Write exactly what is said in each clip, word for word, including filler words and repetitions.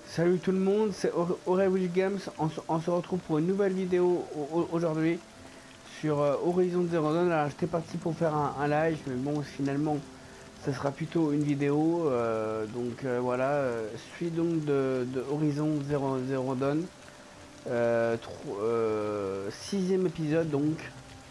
Salut tout le monde, c'est Aurewish Games. On, se- on se retrouve pour une nouvelle vidéo au- au- aujourd'hui sur euh, Horizon Zero Dawn. Alors j'étais parti pour faire un, un live, mais bon finalement ça sera plutôt une vidéo. Euh, donc euh, voilà, euh, suite donc de, de Horizon Zero, Zero Dawn. Euh, tro- euh, sixième épisode donc.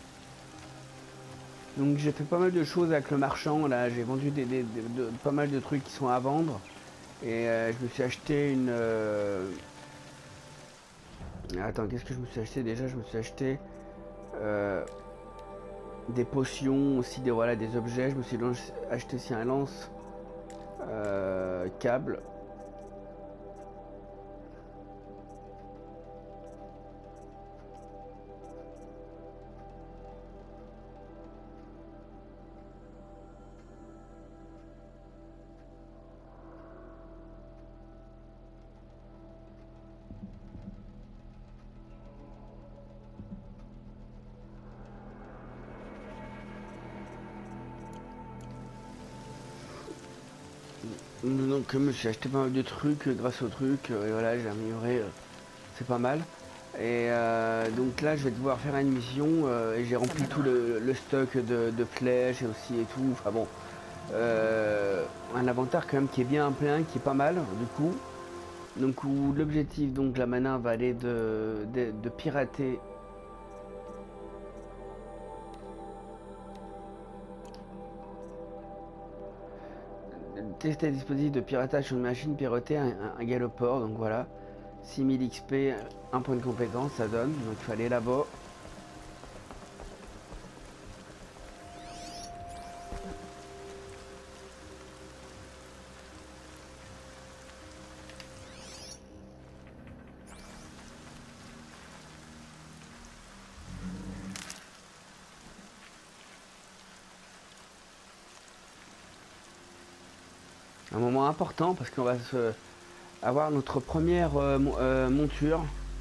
Donc j'ai fait pas mal de choses avec le marchand là, j'ai vendu des, des- des- de- pas mal de trucs qui sont à vendre. Et euh, je me suis acheté une, euh, attends, qu'est-ce que je me suis acheté déjà? Je me suis acheté euh, des potions, aussi des, voilà, des objets. Je me suis lance- acheté aussi un lance euh, câble. Donc je me suis acheté pas mal de trucs euh, grâce au truc. euh, et voilà, j'ai amélioré. euh, c'est pas mal. Et euh, donc là, je vais devoir faire une mission. euh, et j'ai rempli tout le, le stock de, de flèches et aussi et tout. Enfin bon. euh, un inventaire quand même qui est bien plein, qui est pas mal du coup. Donc où l'objectif donc là maintenant va aller de, de, de pirater. Tester un dispositif de piratage sur une machine pirotée, un, un, un galoport, donc voilà. six mille X P, un point de compétence, ça donne, donc il faut aller là-bas. Un moment important parce qu'on va se avoir notre première euh, euh, monture.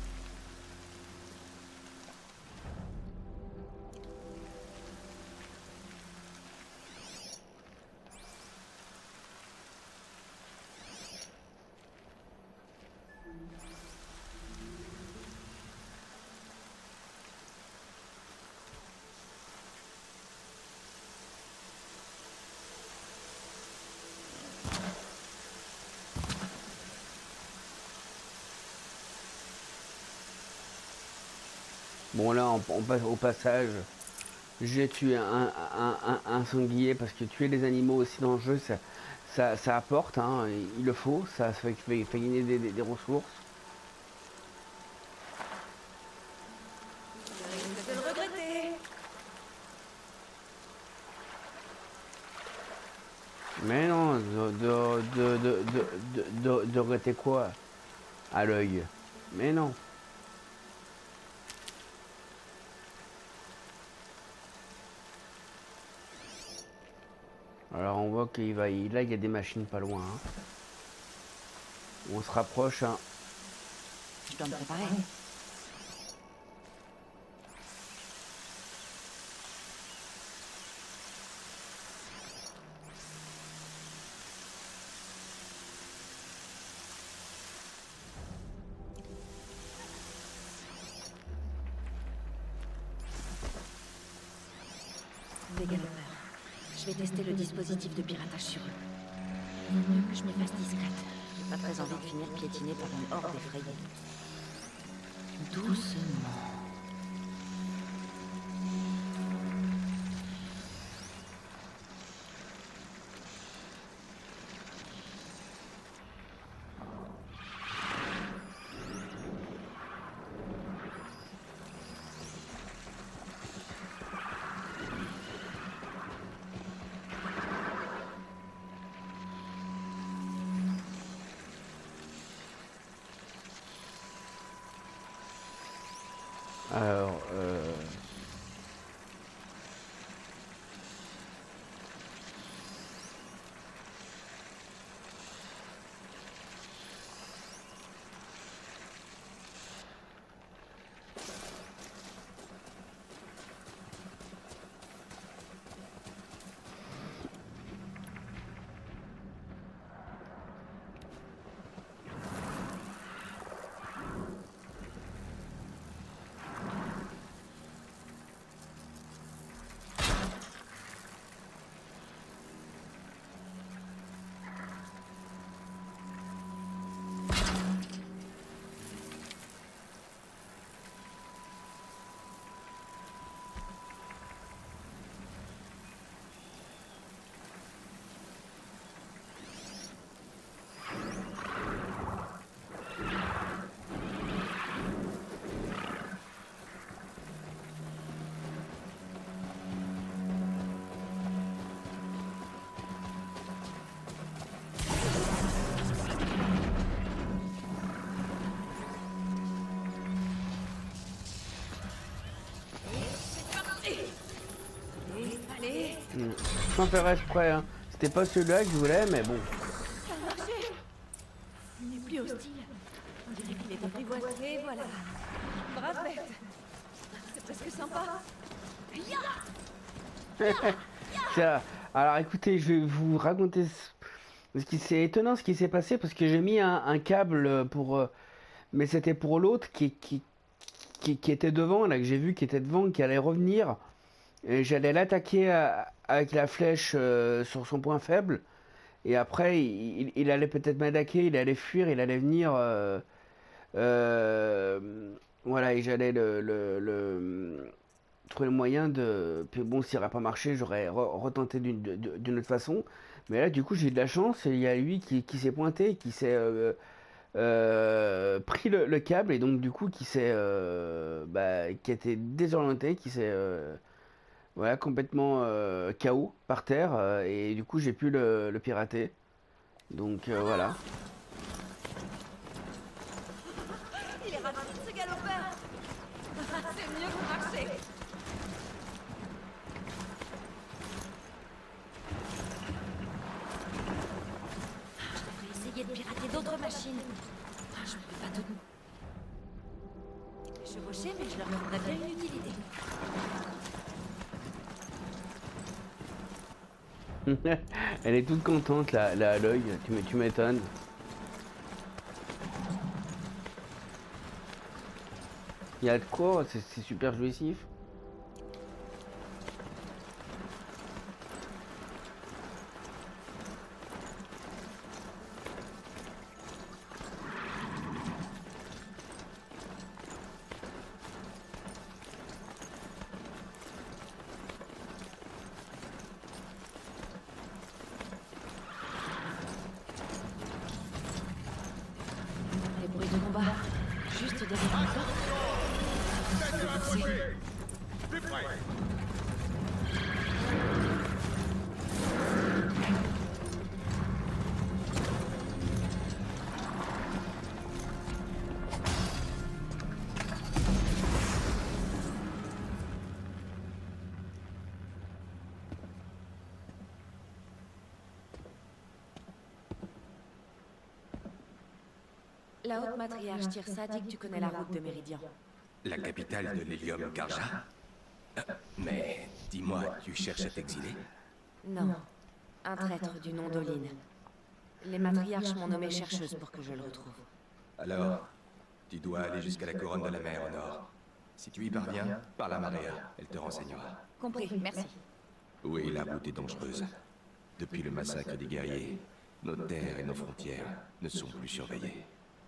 Bon là, on, on passe au passage. J'ai tué un, un, un, un sanglier parce que tuer les animaux aussi dans le jeu, ça, ça, ça apporte, hein, il le faut, ça fait, fait, fait gagner des, des, des ressources. Tu risques de le regretter. Mais non, de, de, de, de, de, de, de regretter quoi? À l'œil. Mais non. Alors on voit qu'il va. Là il y a des machines pas loin. Hein. On se rapproche. Hein. Je dois me préparer. Des galopeurs. Je vais tester le dispositif de piratage sur eux. Vaut mieux que je me fasse discrète. J'ai pas très envie de finir piétinée par une horde effrayée. Doucement. Alors, euh... sans faire exprès, hein. C'était pas celui-là que je voulais, mais bon. Ça a marché. Il n'est plus hostile. On dirait qu'il est apprivoisé, voilà. Brave bête. C'est presque sympa. Ça. Alors écoutez, je vais vous raconter ce, ce qui c'est étonnant ce qui s'est passé parce que j'ai mis un, un câble pour, euh, mais c'était pour l'autre qui, qui, qui, qui était devant là que j'ai vu qui était devant qui allait revenir et j'allais l'attaquer à- avec la flèche euh, sur son point faible et après il, il allait peut-être m'attaquer, il allait fuir, il allait venir. euh, euh, voilà et j'allais le, le, le- trouver le moyen de. Puis bon, s'il n'aurait pas marché, j'aurais re- retenté d'une de- de- d'une autre façon. Mais là, du coup, j'ai eu de la chance. Et il y a lui qui, qui s'est pointé, qui s'est euh, euh, pris le, le câble et donc du coup qui s'est, euh, bah, qui a été désorienté, qui s'est, euh, voilà, complètement euh, K O par terre. euh, et du coup, j'ai pu le, le pirater. Donc euh, voilà. Il est rapide ce galopeur. C'est mieux que marcher. Je devrais essayer de pirater d'autres machines. Ah, je ne peux pas tout. Chevaucher, mais je leur donnerais bien une utilité. Elle est toute contente, la, la Aloy. Tu m- tu m'étonnes. Il y a de quoi, c'est c'est super jouissif. Les bruits de combat. Juste derrière une porte. La haute matriarche Tirsa dit que tu connais la route de Méridian. La capitale de l'hélium Karja. Euh, Mais dis-moi, tu cherches à t'exiler? Non. Un traître du nom d'Oline. Les matriarches m'ont nommée chercheuse pour que je le retrouve. Alors, tu dois aller jusqu'à la couronne de la mer au nord. Si tu y parviens, parle à Maria, elle te renseignera. Compris, merci. Oui, la route est dangereuse. Depuis le massacre des guerriers, nos terres et nos frontières ne sont plus surveillées.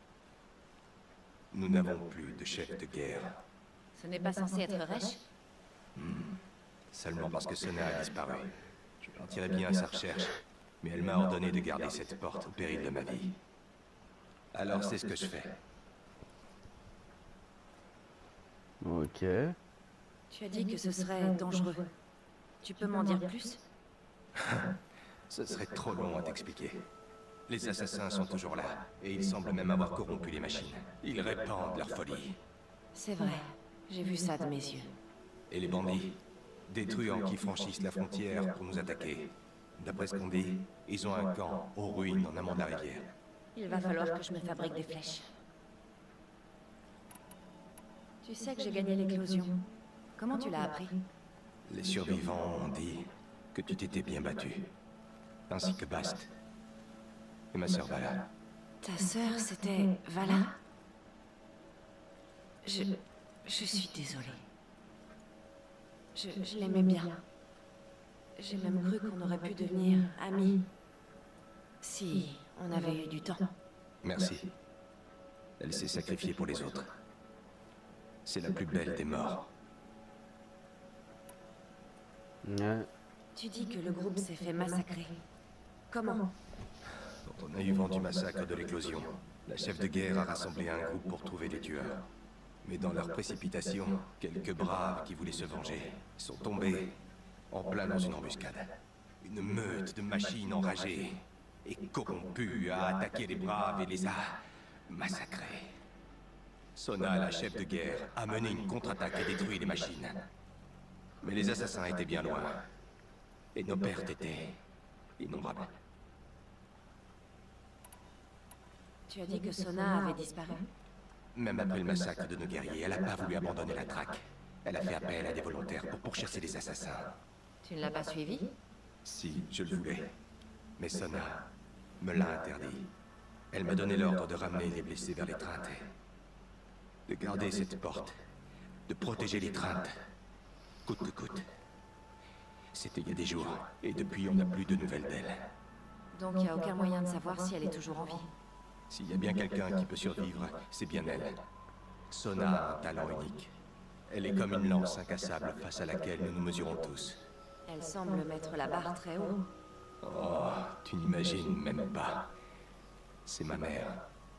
Nous n'avons plus de chef de guerre, Ce n'est pas censé être Resh? seulement parce que Sona a disparu. Je partirai bien à sa recherche, mais elle m'a ordonné de garder cette porte au péril de ma vie. Alors c'est ce que je fais. Ok. Tu as dit que ce serait dangereux. Tu peux m'en dire plus? Ce serait trop long à t'expliquer. Les assassins sont toujours là, et ils semblent même avoir corrompu les machines. Ils répandent leur folie. C'est vrai. J'ai vu ça de mes yeux. Et les bandits, des truands qui franchissent la frontière pour nous attaquer. D'après ce qu'on dit, ils ont un camp aux ruines en amont de la rivière. Il va falloir que je me fabrique des flèches. Tu sais que j'ai gagné l'éclosion. Comment tu l'as appris? Les survivants ont dit que tu t'étais bien battu, ainsi que Bast. Et ma sœur Vala. Ta sœur, c'était Vala? Je... Je suis désolée. Je, je l'aimais bien. J'ai même cru qu'on aurait pu devenir amis. Si on avait eu du temps. Merci. Elle s'est sacrifiée pour les autres. C'est la plus belle des morts. Ouais. Tu dis que le groupe s'est fait massacrer. Comment? Quand on a eu vent du massacre de l'éclosion, la chef de guerre a rassemblé un groupe pour trouver les tueurs. Mais dans leur précipitation, quelques braves qui voulaient se venger sont tombés en plein dans une embuscade. Une meute de machines enragées et corrompues a attaqué les braves et les a massacrés. Sona, la chef de guerre, a mené une contre-attaque et détruit les machines. Mais les assassins étaient bien loin. Et nos pertes étaient innombrables. Tu as dit que Sona avait disparu? Même après le massacre de nos guerriers, elle n'a pas voulu abandonner la traque. Elle a fait appel à des volontaires pour pourchasser les assassins. Tu ne l'as pas suivi? Si, je le voulais. Mais Sona me l'a interdit. Elle m'a donné l'ordre de ramener les blessés vers l'étreinte. De garder cette porte. De protéger l'étreinte. Coûte que coûte. C'était il y a des jours, et depuis on n'a plus de nouvelles d'elle. Donc il n'y a aucun moyen de savoir si elle est toujours en vie. S'il y a bien quelqu'un qui peut survivre, c'est bien elle. Sona a un talent unique. Elle est comme une lance incassable face à laquelle nous nous mesurons tous. Elle semble mettre la barre très haut. Oh, tu n'imagines même pas. C'est ma mère.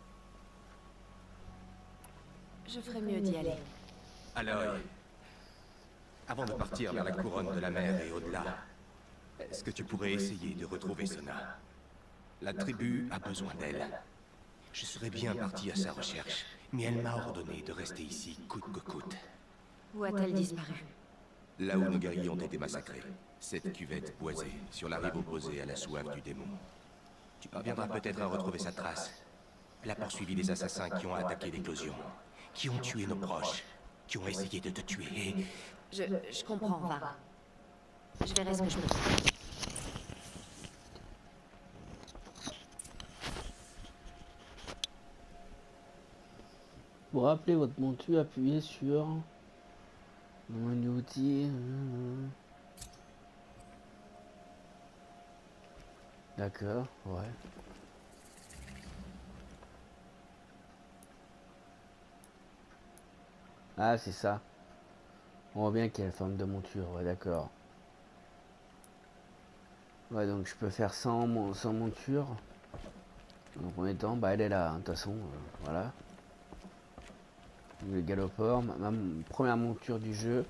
Je ferais mieux d'y aller. Aloy, avant de partir vers la couronne de la mer et au-delà, est-ce que tu pourrais essayer de retrouver Sona? La tribu a besoin d'elle. Je serais bien parti à sa recherche, mais elle m'a ordonné de rester ici coûte que coûte. Où a-t-elle disparu? Là où nos guerriers ont été massacrés. Cette cuvette boisée, sur la rive opposée à la soif du démon. Tu parviendras peut-être à retrouver sa trace. Elle a poursuivi les assassins qui ont attaqué l'éclosion, qui ont tué nos proches, qui ont essayé de te tuer et... Je... je comprends, va. Je verrai ce que je peux faire. Pour rappeler votre monture, appuyez sur le menu outils. D'accord, ouais. Ah, c'est ça. On voit bien quelle forme de monture, ouais, d'accord. Ouais, donc je peux faire sans, mon, sans monture. En premier temps, bah elle est là, hein, de toute façon, euh, voilà. Le galoport, ma, ma première monture du jeu.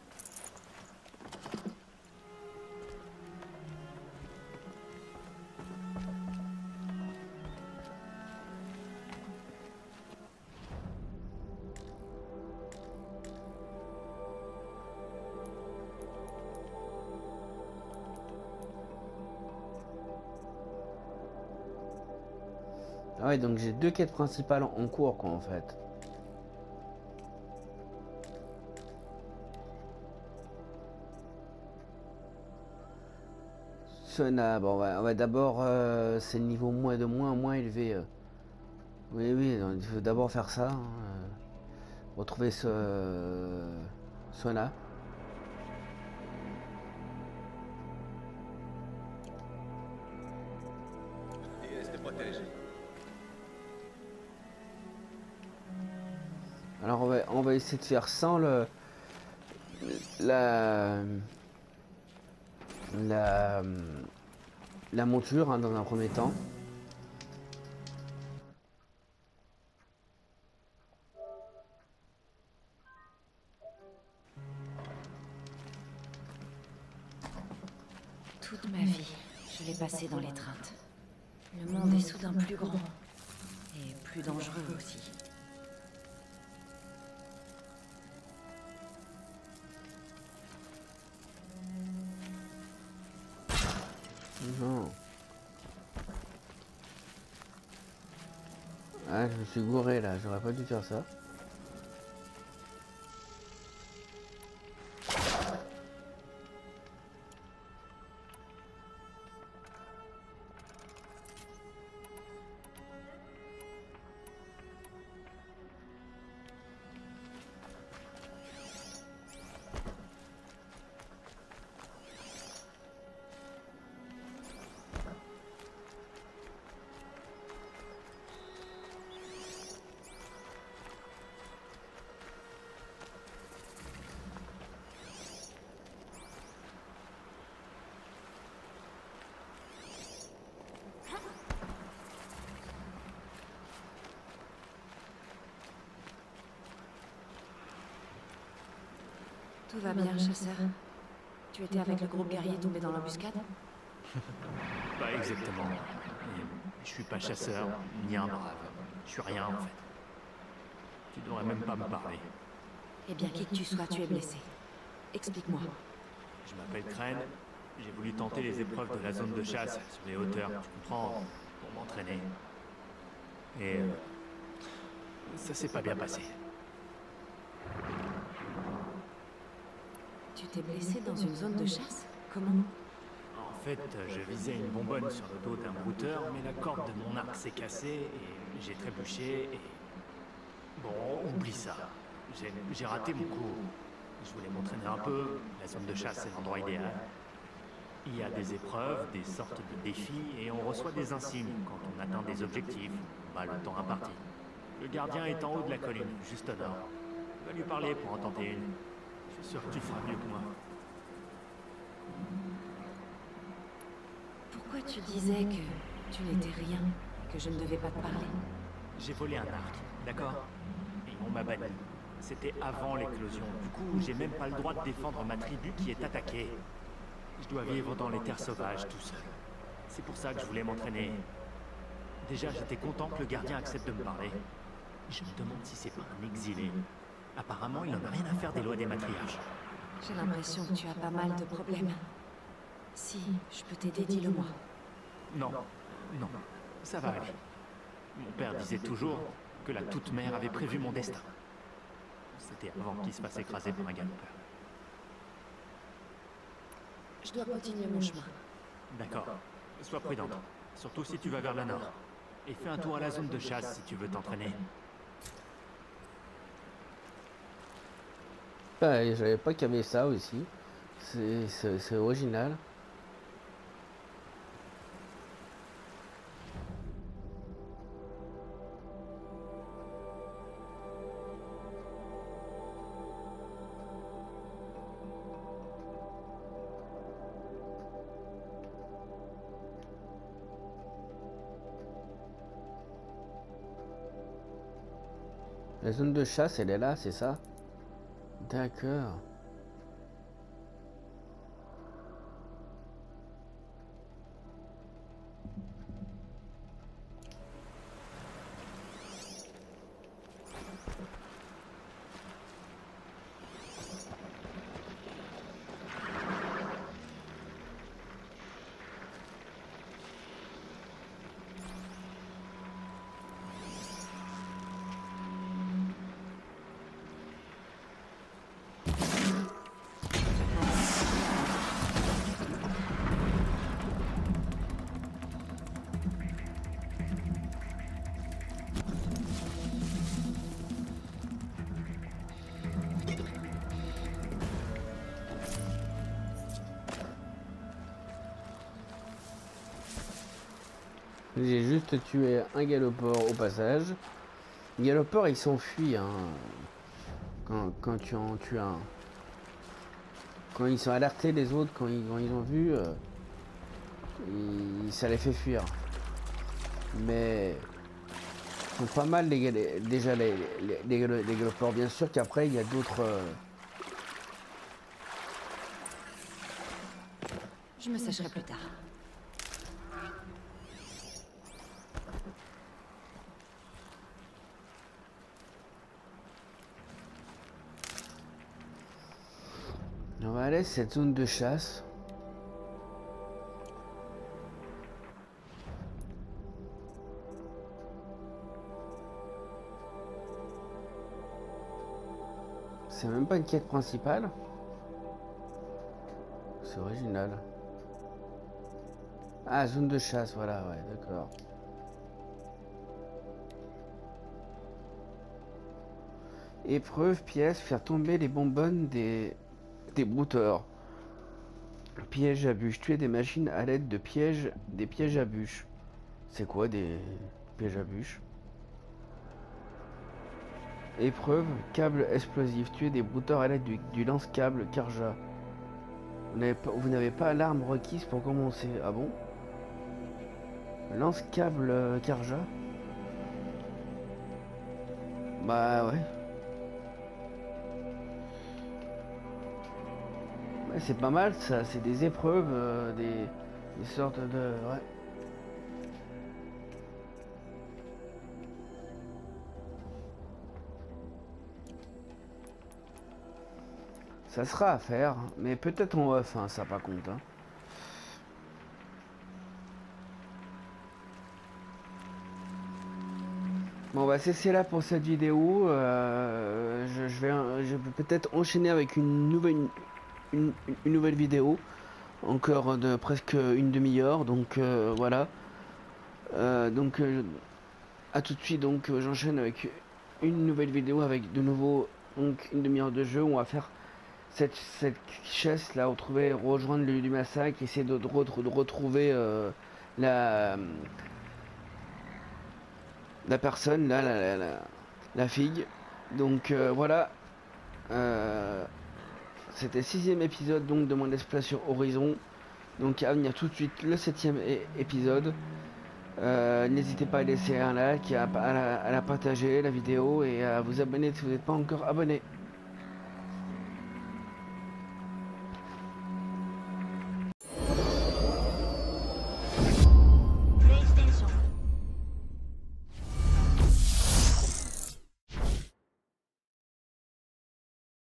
Ah ouais, donc j'ai deux quêtes principales en cours, quoi, en fait. Sona, bon, on va, on va d'abord, euh, c'est le niveau moins de moins, moins élevé. euh. Oui, oui, donc il faut d'abord faire ça. Hein, euh, retrouver ce euh, Sona. Et elle te protège. Alors on va, on va essayer de faire sans le la la la monture, hein, dans un premier temps. Toute ma vie, je l'ai passée dans l'étreinte. Le monde est soudain plus grand. Et plus dangereux aussi. Non. Ah, je me suis gouré là, j'aurais pas dû faire ça. Tout va bien, chasseur. Tu étais avec le groupe guerrier tombé dans l'embuscade? Pas exactement. Et je suis pas chasseur, ni un brave. Je suis rien en fait. Tu devrais même pas me parler. Eh bien, qui que tu sois, tu es blessé. Explique-moi. Je m'appelle Crane, J'ai voulu tenter les épreuves de la zone de chasse sur les hauteurs, tu comprends, pour m'entraîner. Et euh, ça s'est pas bien passé. Tu t'es blessé dans une zone de chasse? Comment? En fait, je visais une bonbonne sur le dos d'un brouteur, mais la corde de mon arc s'est cassée et j'ai trébuché et... Bon, oublie ça. J'ai j'ai raté mon coup. Je voulais m'entraîner un peu. La zone de chasse, c'est l'endroit idéal. Il y a des épreuves, des sortes de défis, et on reçoit des insignes quand on atteint des objectifs, pas le temps imparti. Le gardien est en haut de la colline, juste au nord. Va lui parler pour en tenter une. Je suis sûr que tu feras mieux que moi. Pourquoi tu disais que tu n'étais rien, que je ne devais pas te parler? J'ai volé un arc, d'accord? Et on m'a banni. C'était avant l'éclosion. Du coup, j'ai même pas le droit de défendre ma tribu qui est attaquée. Je dois vivre dans les terres sauvages tout seul. C'est pour ça que je voulais m'entraîner. Déjà, j'étais content que le gardien accepte de me parler. Je me demande si c'est pas un exilé. Apparemment, il n'en a rien à faire des lois des matriarches. J'ai l'impression que tu as pas mal de problèmes. Si je peux t'aider, dis-le-moi. Non, non, ça va aller. Mon père disait toujours que la toute-mère avait prévu mon destin. C'était avant qu'il se fasse écraser par un galopeur. Je dois continuer mon chemin. D'accord. Sois prudente. Surtout si tu vas vers le nord. Et fais un tour à la zone de chasse si tu veux t'entraîner. Bah, je savais pas qu'il y avait ça aussi. C'est c'est- c'est original. La zone de chasse, elle est là, c'est ça? D'accord. J'ai juste tué un galopeur au passage. Les galopeurs, ils s'enfuient hein, quand, quand tu en tues un. Quand ils sont alertés, les autres, quand ils, quand ils ont vu, euh, ils- ça les fait fuir. Mais ils sont pas mal les, les- déjà les, les, les, les galopeurs. Bien sûr qu'après, il y a d'autres... euh, Je me sécherai plus tard. On va aller cette zone de chasse. C'est même pas une quête principale. C'est original. Ah, zone de chasse, voilà, ouais, d'accord. Épreuve, pièce, faire tomber les bonbonnes des, des brouteurs. Piège à bûches, tuer des machines à l'aide de pièges, des pièges à bûches. C'est quoi des pièges à bûches? Épreuve, câble explosif, tuer des brouteurs à l'aide du, du lance-câble Karja. Vous n'avez pas, vous n'avez pas l'arme requise pour commencer. Ah bon? Lance-câble euh, Karja? Bah ouais. Ouais, c'est pas mal ça, c'est des épreuves, euh, des, des sortes de... Ouais. Ça sera à faire, mais peut-être en off, hein, ça par contre. Hein. Bon, bah c'est là pour cette vidéo. Euh, je, je vais, je vais peut-être enchaîner avec une nouvelle, une, une nouvelle vidéo, encore de presque une demi-heure. Donc euh, voilà. Euh, donc euh, à tout de suite. Donc euh, j'enchaîne avec une nouvelle vidéo avec de nouveau donc une demi-heure de jeu. On va faire cette, cette chasse là, retrouver, rejoindre le lieu du massacre, essayer de, de, de retrouver euh, la la personne là, la, la, la, la fille. Donc euh, voilà. Euh, C'était le sixième épisode donc de mon Let's Play sur Horizon. Donc à venir tout de suite le septième épisode. Euh, N'hésitez pas à laisser un like, à, à, la, à la partager la vidéo et à vous abonner si vous n'êtes pas encore abonné.